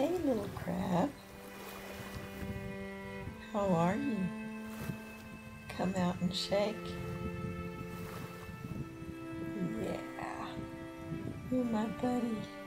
Hey, little crab. How are you? Come out and shake. Yeah, you're my buddy.